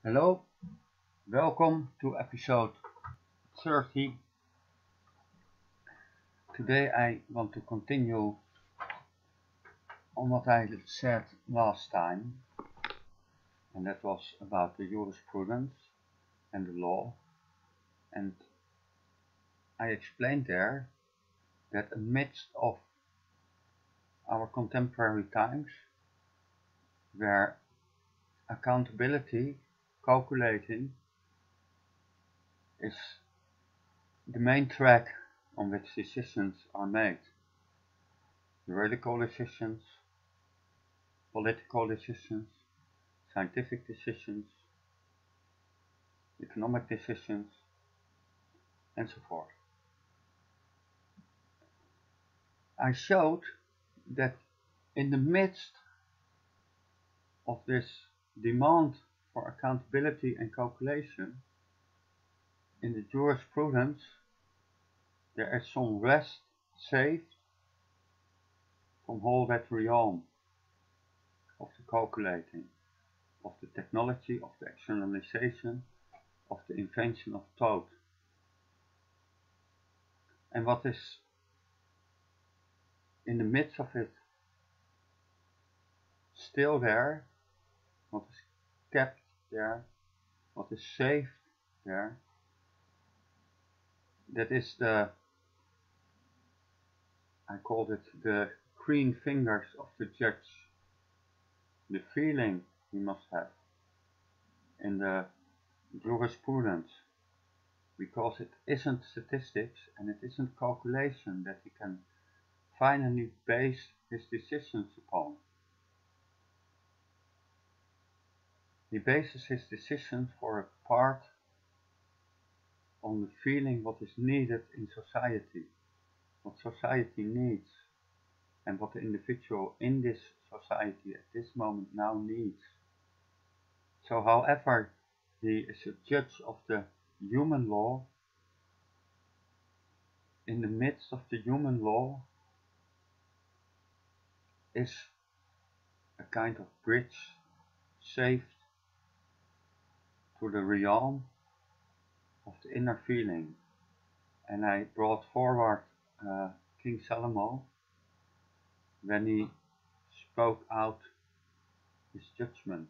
Hello, welcome to episode 30. Today I want to continue on what I said last time, and that was about the jurisprudence and the law. And I explained there that amidst of our contemporary times, where accountability, calculating, is the main track on which decisions are made. Juridical decisions, political decisions, scientific decisions, economic decisions, and so forth. I showed that in the midst of this demand for accountability and calculation, in the jurisprudence, there is some rest saved from all that realm of the calculating, of the technology, of the externalization, of the invention of thought. And what is in the midst of it still there, what is kept there, what is saved there, that is I called it the green fingers of the judge, the feeling he must have in the jurisprudence, because it isn't statistics and it isn't calculation that he can finally base his decisions upon. He bases his decisions for a part on the feeling what is needed in society, what society needs, and what the individual in this society at this moment now needs. So however he is a judge of the human law, in the midst of the human law is a kind of bridge saved to the realm of the inner feeling. And I brought forward King Salomo when he spoke out his judgment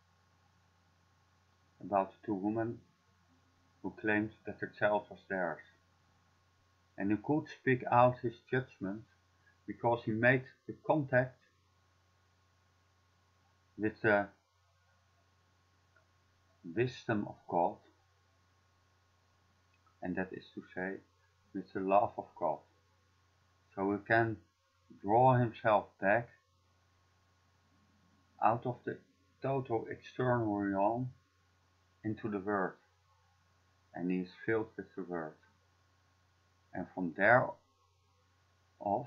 about the two women who claimed that the child was theirs. And he could speak out his judgment because he made the contact with the wisdom of God, and that is to say, with the love of God. So he can draw himself back out of the total external realm into the Word, and he is filled with the Word. And from there off,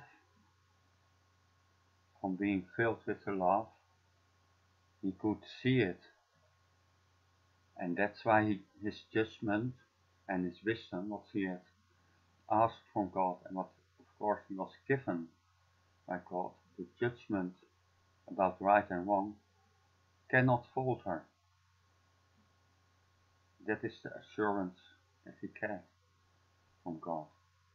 from being filled with the love, he could see it. And that's why his judgment and his wisdom, what he had asked from God, and what of course he was given by God, the judgment about right and wrong, cannot falter. That is the assurance that he can from God.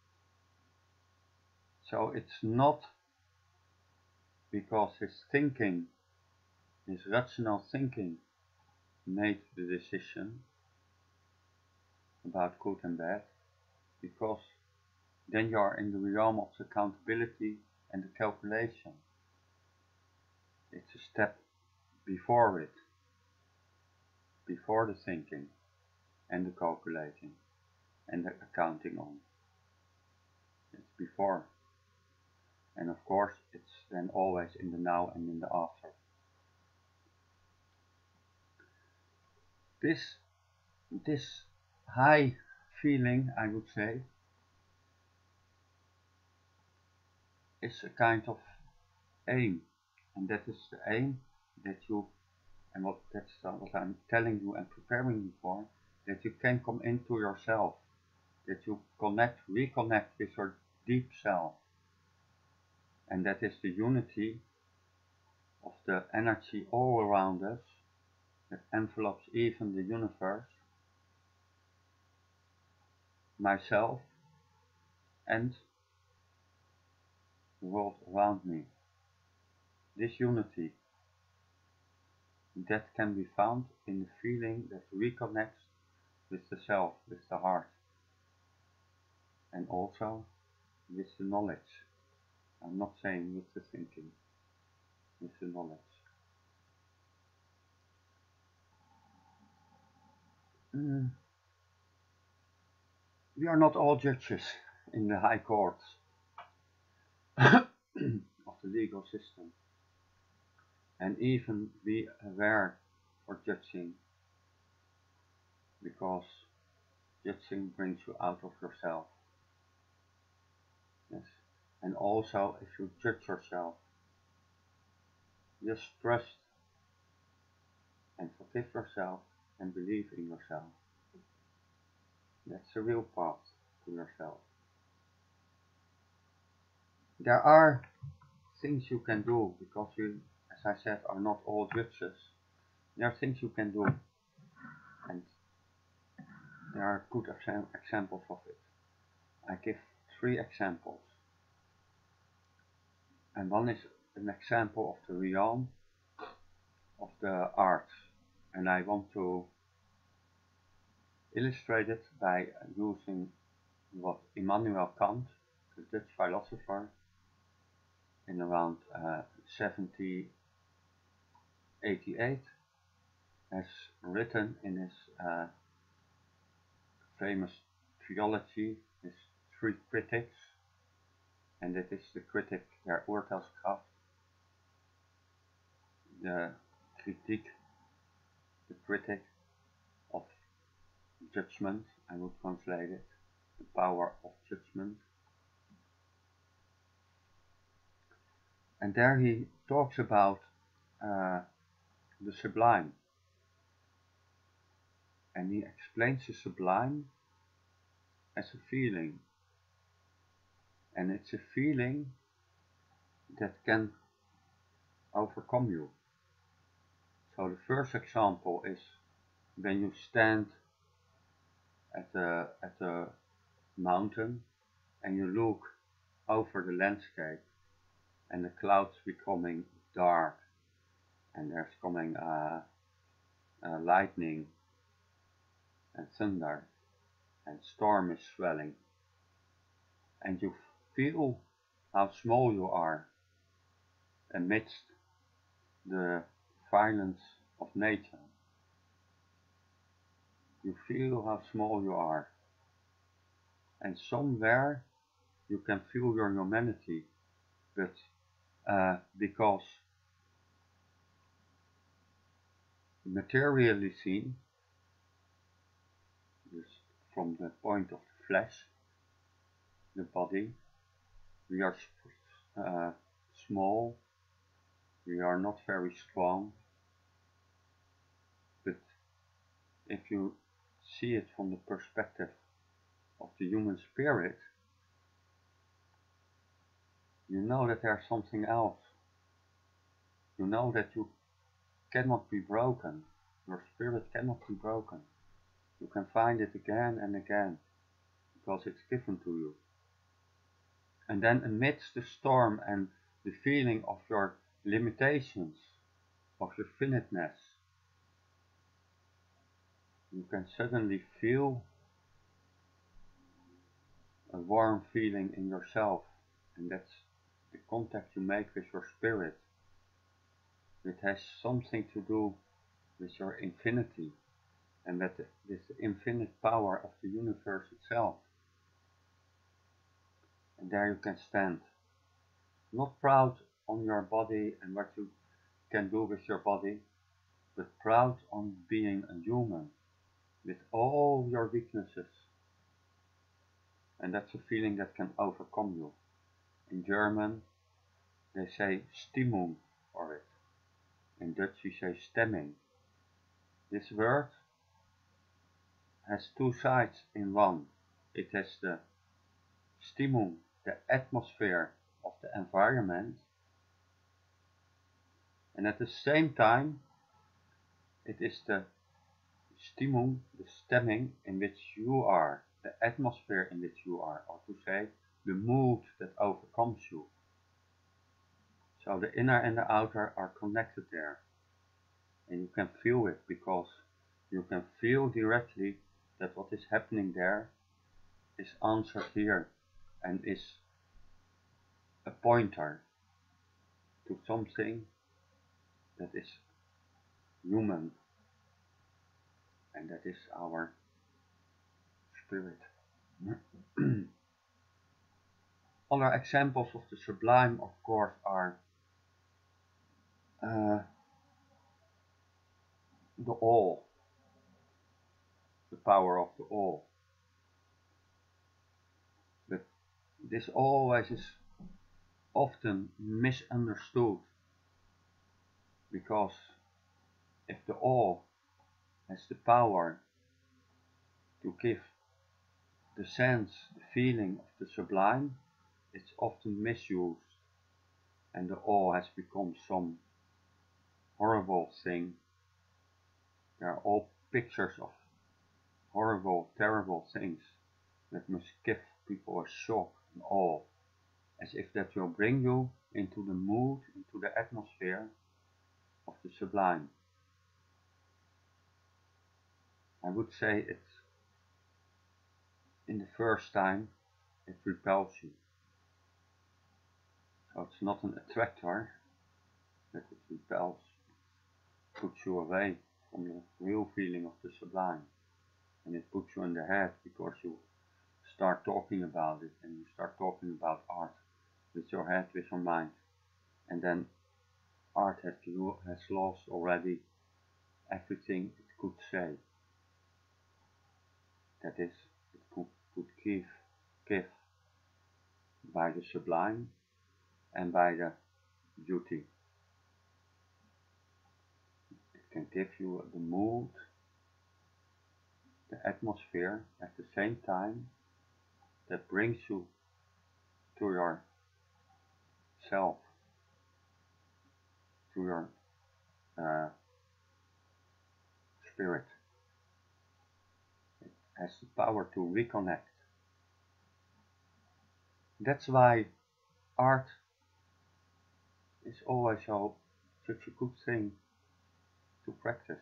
So it's not because his thinking, his rational thinking, made the decision about good and bad, because then you are in the realm of accountability and the calculation. It's a step before it, before the thinking and the calculating and the accounting on. It's before. And of course it's then always in the now and in the after. This high feeling, I would say, is a kind of aim, and that is the aim that you, and that's what I'm telling you and preparing you for, that you can come into yourself, that you reconnect with your deep self, and that is the unity of the energy all around us, that envelopes even the universe, myself, and the world around me. This unity that can be found in the feeling that reconnects with the self, with the heart, and also with the knowledge. I'm not saying with the thinking, with the knowledge. We are not all judges in the high courts of the legal system, and even be aware for judging, because judging brings you out of yourself. Yes. And also, if you judge yourself, just trust and forgive yourself and believe in yourself. That's the real path to yourself. There are things you can do, because you, as I said, are not all judges. There are things you can do, and there are good examples of it. I give 3 examples. And one is an example of the realm of the arts, and I want to illustrate it by using what Immanuel Kant, the Dutch philosopher, in around 1788 has written in his famous theology, his 3 critics, and it is the critic der Urteilskraft, the critique, the critic of judgment, I would translate it, the power of judgment. And there he talks about the sublime, and he explains the sublime as a feeling, and it's a feeling that can overcome you. So the first example is when you stand at a mountain and you look over the landscape and the clouds becoming dark, and there's coming lightning and thunder, and storm is swelling, and you feel how small you are amidst the violence of nature. You feel how small you are, and somewhere you can feel your humanity, but because materially seen, just from the point of the flesh, the body, we are small, we are not very strong, but if you see it from the perspective of the human spirit, you know that there's something else. You know that you cannot be broken. Your spirit cannot be broken. You can find it again and again, because it's given to you. And then amidst the storm and the feeling of your limitations, of your finiteness, you can suddenly feel a warm feeling in yourself, and that's the contact you make with your spirit. It has something to do with your infinity, and that this infinite power of the universe itself. And there you can stand, not proud on your body and what you can do with your body, but proud on being a human with all your weaknesses. And that's a feeling that can overcome you. In German they say Stimmung for it. In Dutch we say stemming. This word has 2 sides in one. It has the Stimmung, the atmosphere of the environment, and at the same time It is the stimum, the stemming in which you are, the atmosphere in which you are, or to say, the mood that overcomes you. So the inner and the outer are connected there. And you can feel it because you can feel directly that what is happening there is answered here and is a pointer to something that is human, and that is our spirit. Other examples of the sublime, of course, are the all, the power of the all. But this always is often misunderstood, because if the all has the power to give the sense, the feeling of the sublime, it's often misused, and the all has become some horrible thing. There are all pictures of horrible, terrible things that must give people a shock and awe, as if that will bring you into the mood, into the atmosphere of the sublime. I would say it, in the first time, it repels you. So it's not an attractor, that it repels, puts you away from the real feeling of the sublime. And it puts you in the head because you start talking about it, and you start talking about art with your head, with your mind. And then art has lost already everything it could say. That is, it could give by the sublime and by the beauty. It can give you the mood, the atmosphere at the same time that brings you to yourself, to your spirit. It has the power to reconnect. That's why art is always such a good thing to practice.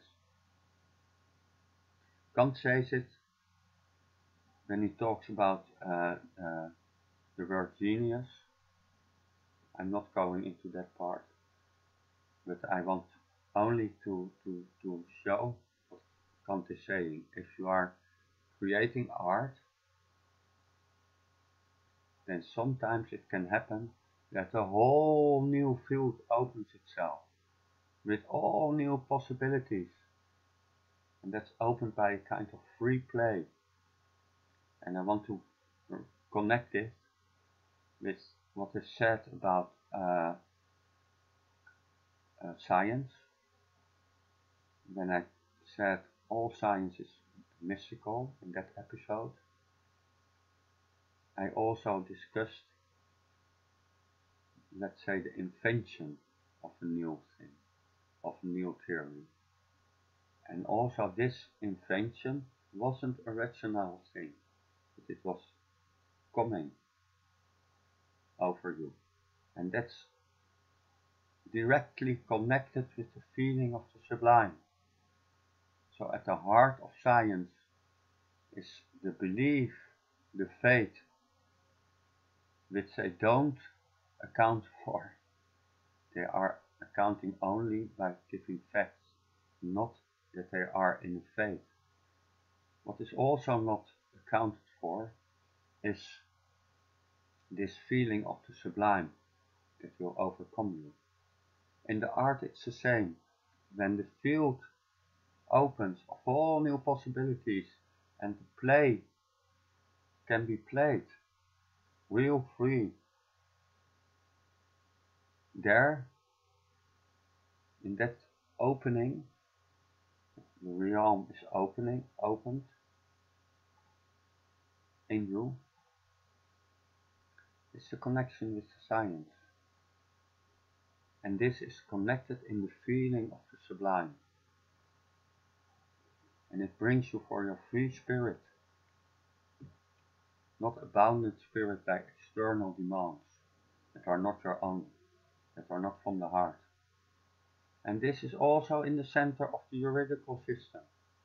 Kant says it when he talks about the word genius. I'm not going into that part, but I want only to show what Kant is saying. If you are creating art, then sometimes it can happen that a whole new field opens itself with all new possibilities, and that's opened by a kind of free play. And I want to connect it with what is said about science. When I said all science is mystical in that episode, I also discussed, let's say, the invention of a new thing, of a new theory. And also this invention wasn't a rational thing, but it was coming over you. And that's directly connected with the feeling of the sublime. So at the heart of science is the belief, the faith, which they don't account for. They are accounting only by giving facts, not that they are in faith. What is also not accounted for is this feeling of the sublime that will overcome you. In the art it's the same. When the field opens of all new possibilities and the play can be played real free, there, in that opening, the realm is opened in you. It's the connection with the science. And this is connected in the feeling of the sublime. and it brings you for your free spirit, not a bounded spirit by external demands that are not your own, that are not from the heart. And this is also in the center of the juridical system.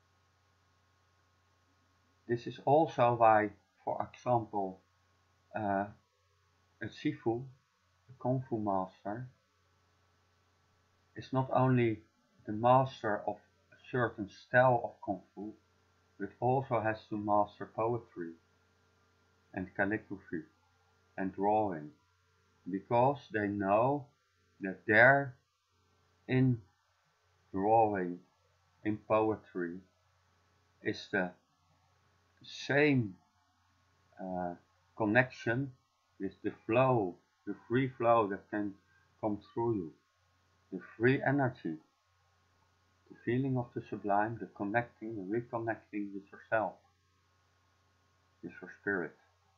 This is also why, for example, a Sifu, a Kung Fu master, is not only the master of a certain style of Kung Fu, but also has to master poetry and calligraphy and drawing, because they know that there in drawing, in poetry, is the same connection with the flow, the free flow that can come through you, the free energy, the feeling of the sublime, the connecting, the reconnecting with yourself, with your spirit.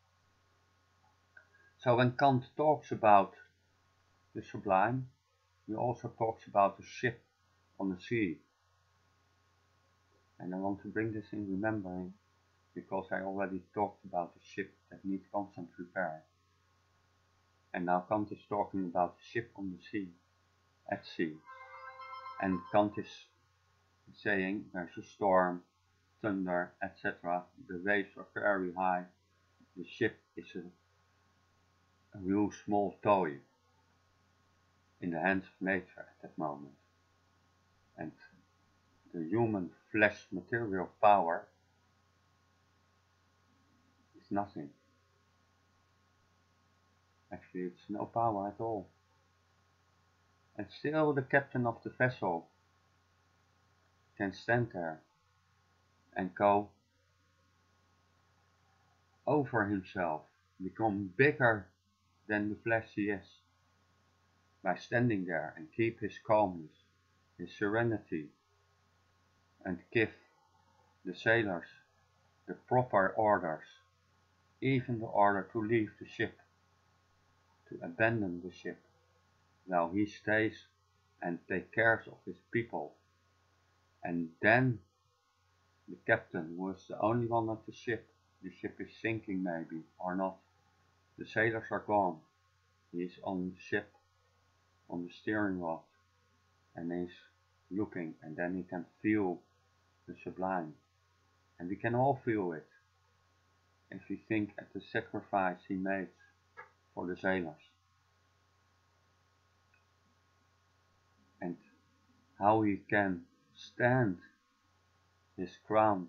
So when Kant talks about the sublime, he also talks about the ship on the sea. And I want to bring this in remembering, because I already talked about the ship that needs constant repair. And now Kant is talking about the ship on the sea, at sea. And Kant is saying there's a storm, thunder, etc. The waves are very high. The ship is a real small toy in the hands of nature at that moment. And the human flesh material power is nothing. Actually, it's no power at all. And still the captain of the vessel can stand there and go over himself, become bigger than the flesh he is, by standing there and keep his calmness, his serenity, and give the sailors the proper orders, even the order to leave the ship, to abandon the ship, while he stays and takes care of his people. And then the captain was the only one at the ship is sinking maybe, or not. The sailors are gone. He is on the ship, on the steering rod, and he's looking, and then he can feel the sublime. And we can all feel it, if we think at the sacrifice he made for the sailors. And how he can stand his ground,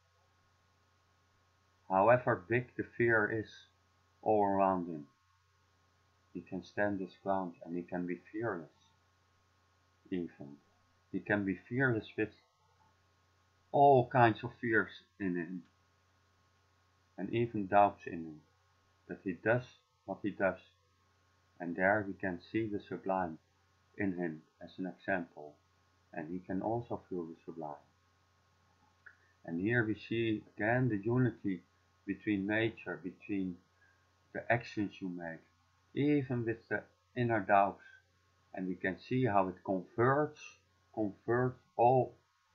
however big the fear is all around him. He can stand his ground, and he can be fearless even. He can be fearless with all kinds of fears in him, and even doubts in him, that he does what he does. And there we can see the sublime in him as an example, and he can also feel the sublime. And here we see again the unity between nature, between the actions you make, even with the inner doubts, and we can see how it converts all.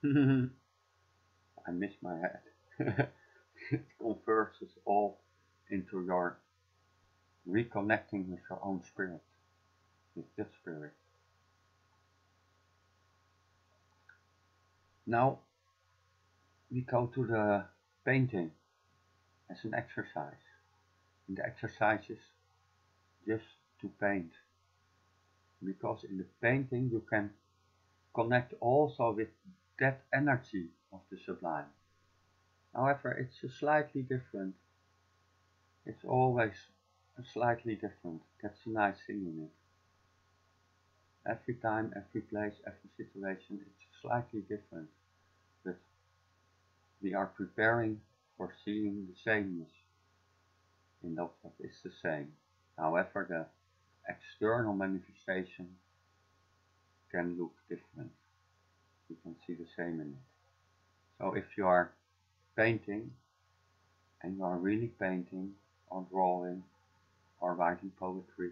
I missed my head. It converts us all into your reconnecting with your own spirit, with that spirit. Now we go to the painting as an exercise. And the exercise is just to paint, because in the painting you can connect also with that energy of the sublime. However, it's a slightly different. It's always a slightly different. That's a nice thing in it. Every time, every place, every situation, it's slightly different. But we are preparing for seeing the sameness in that what is the same. However, the external manifestation can look different. You can see the same in it. So if you are painting, and you are really painting or drawing or writing poetry,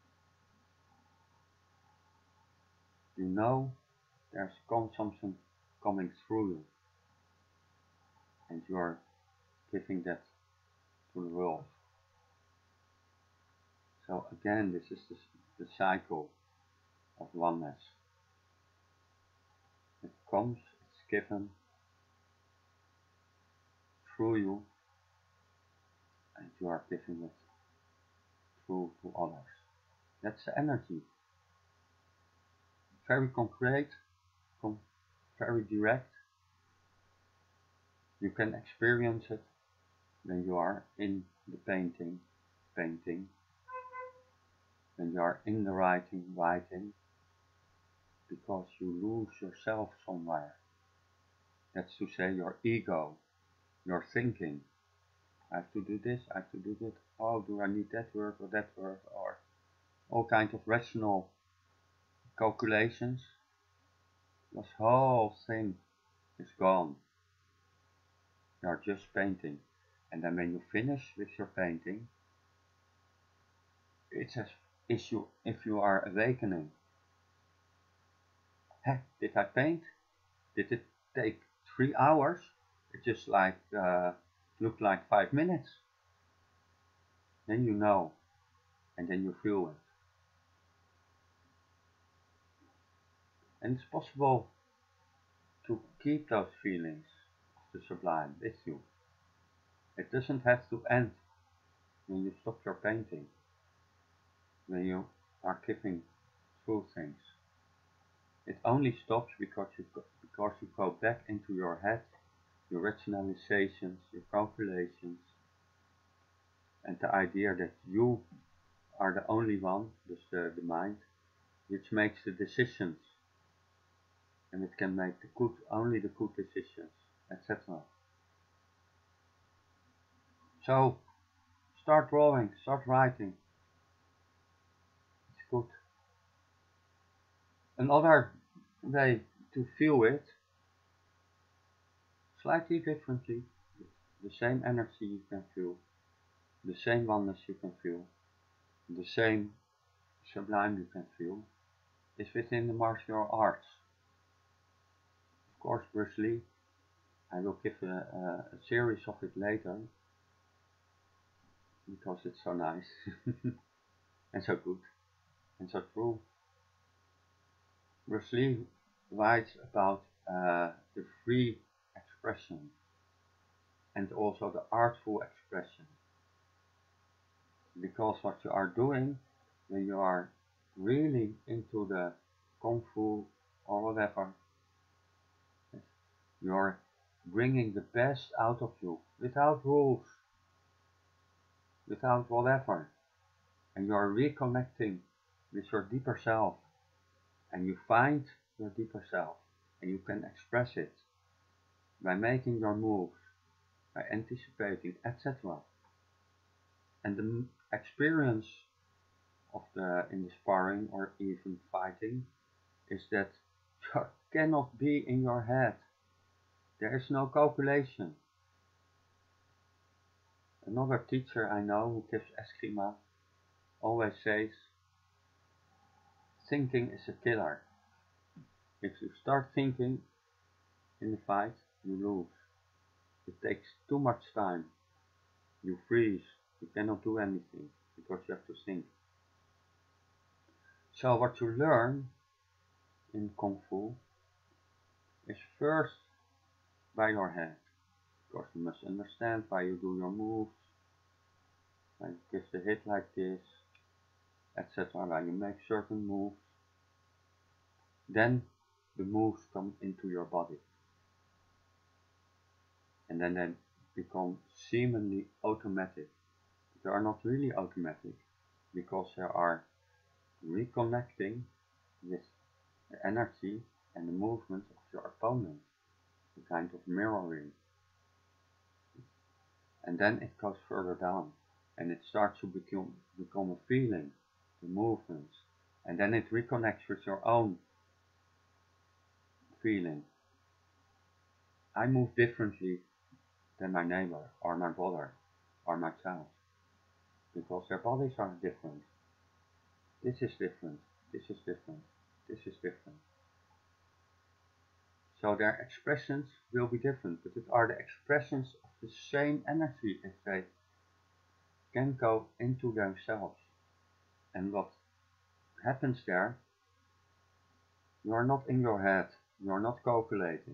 you know there's come something coming through you, and you are giving that to the world. So again, this is the cycle of oneness. It comes, it's given through you, and you are giving it through to others. That's the energy. Very concrete, very direct. You can experience it when you are in the painting, when you are in the writing, because you lose yourself somewhere. That's to say, your ego, your thinking. I have to do this, I have to do that. Oh, do I need that word or that word? Or all kinds of rational calculations. This whole thing is gone. You are just painting. And then when you finish with your painting, it's as if you are awakening. Hey, did I paint? Did it take 3 hours? It just looked like 5 minutes. Then you know, and then you feel it. And it's possible to keep those feelings of the sublime with you. It doesn't have to end when you stop your painting, when you are giving through things. It only stops because you go back into your head, your rationalizations, your calculations, and the idea that you are the only one, just the mind, which makes the decisions, and it can make only the good decisions, etc. So, start drawing, start writing. It's good. Another way to feel it, slightly differently, the same energy you can feel, the same oneness you can feel, the same sublime you can feel, is within the martial arts. Of course, Bruce Lee, I will give a series of it later, because it's so nice, and so good, and so true. Bruce Lee writes about the free expression, and also the artful expression. Because what you are doing when you are really into the Kung Fu or whatever, you are bringing the best out of you without rules, without whatever, and you are reconnecting with your deeper self, and you find your deeper self, and you can express it by making your moves, by anticipating, etc. And the experience of in the sparring or even fighting is that you cannot be in your head. There is no calculation. Another teacher I know who gives Eskrima always says, thinking is a killer. If you start thinking in the fight, you lose. It takes too much time. You freeze. You cannot do anything because you have to think. So what you learn in Kung Fu is first by your head. Because you must understand why you do your moves, why you give the hit like this, etc. Why you make certain moves. Then the moves come into your body. And then they become seemingly automatic. They are not really automatic, because they are reconnecting with the energy and the movement of your opponent, a kind of mirroring. And then it goes further down, and it starts to become a feeling, the movements, and then it reconnects with your own feeling. I move differently than my neighbor, or my brother, or my child, because their bodies are different. This is different, this is different, this is different. So their expressions will be different, but it are the expressions of the same energy if they can go into themselves. And what happens there, you are not in your head, you are not calculating.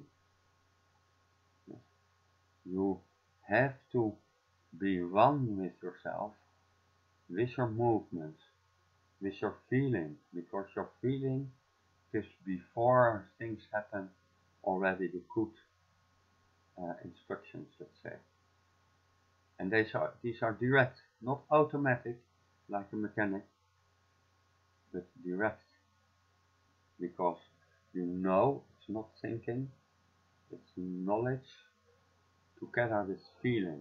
You have to be one with yourself, with your movements, with your feeling, because your feeling gives before things happen already the good instructions, let's say. And these are direct, not automatic like a mechanic, but direct, because you know it's not thinking, it's knowledge together with feeling.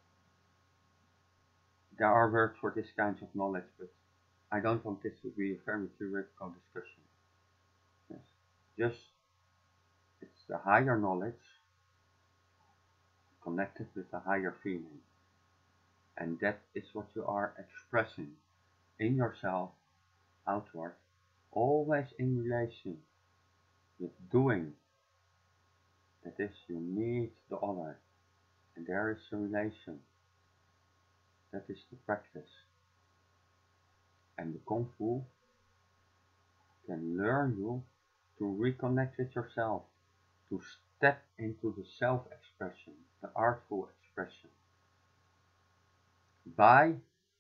There are words for this kind of knowledge, but I don't want this to be a very theoretical discussion. Yes. Just, it's the higher knowledge connected with the higher feeling. And that is what you are expressing in yourself outward, always in relation with doing. That is, you need the other, and there is a relation. That is the practice. And the Kung Fu can learn you to reconnect with yourself, to step into the self-expression, the artful expression, by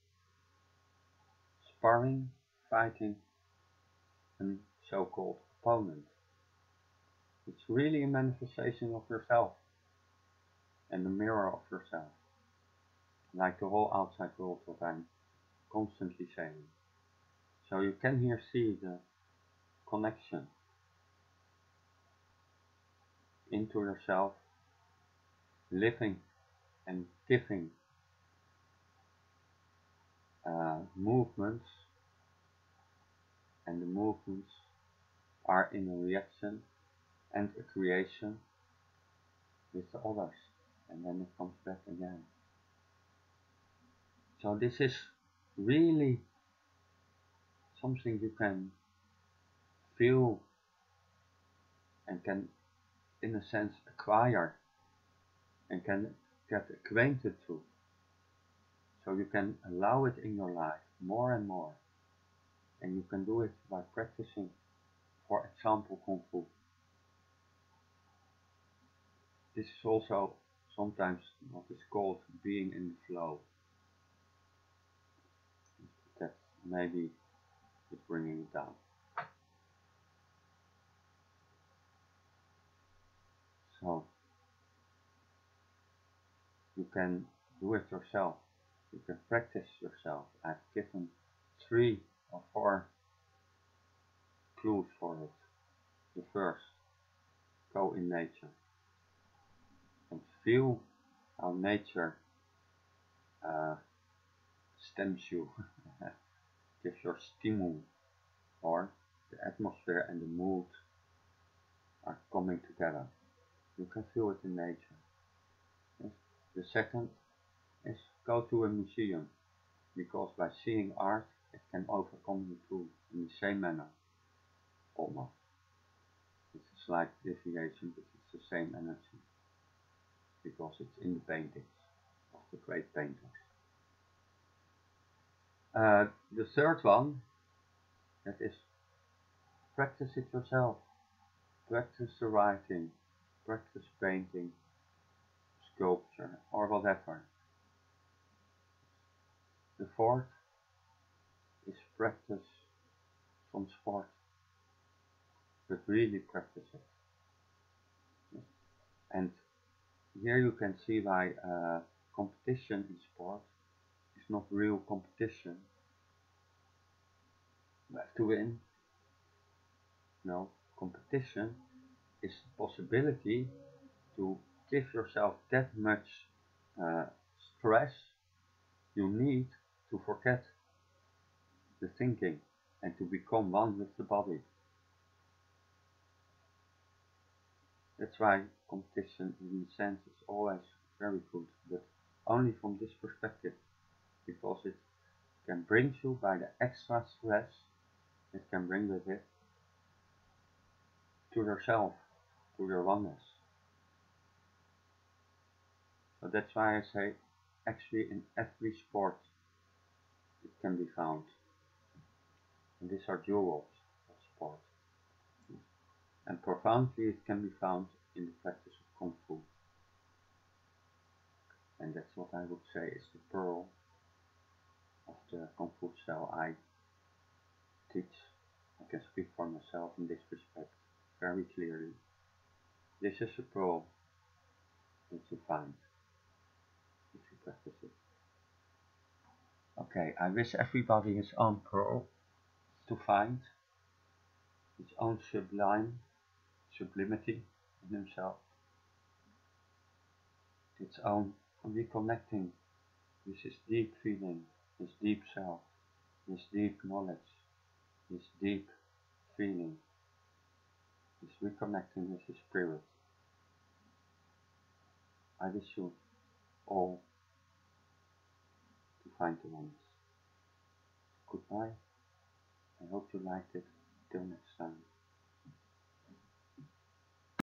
sparring, fighting a so-called opponent. It's really a manifestation of yourself and the mirror of yourself, like the whole outside world what I'm constantly saying. So you can here see the connection into yourself, living and giving movements, and the movements are in a reaction and a creation with the others, and then it comes back again. So this is really something you can feel and can, in a sense, acquire and can get acquainted to. So you can allow it in your life more and more. And you can do it by practicing, for example, Kung Fu. This is also sometimes what is called being in the flow. That maybe is bringing it down. So you can do it yourself. You can practice yourself. I've given 3 or 4 clues for it. The first, go in nature and feel how nature stems you, gives your stimul, or the atmosphere and the mood are coming together. You can feel it in nature. Yes. The second is go to a museum, because by seeing art it can overcome you too in the same manner, almost. It's a slight deviation, but it's the same energy, because it's in the paintings of the great painters. The third one, that is, practice it yourself. Practice the writing, practice painting, sculpture, or whatever. The fourth is practice some sport, but really practice it. Yes. And here you can see why competition in sport is not real competition. You have to win. No, competition is the possibility to give yourself that much stress you need to forget the thinking and to become one with the body. That's why competition in a sense is always very good, but only from this perspective, because it can bring you by the extra stress it can bring with it to yourself, to your oneness. So that's why I say, actually in every sport it can be found. And these are jewels of sport. And profoundly it can be found in the practice of Kung Fu. And that's what I would say is the pearl of the Kung Fu style I teach. I can speak for myself in this respect very clearly. This is a pearl that you find if you practice it. Okay, I wish everybody his own pearl to find, his own sublimity in himself, its own reconnecting with his deep feeling, his deep self, his deep knowledge, his deep feeling, his reconnecting with his spirit. I wish you all to find the oneness. Goodbye. I hope you liked it. Till next time.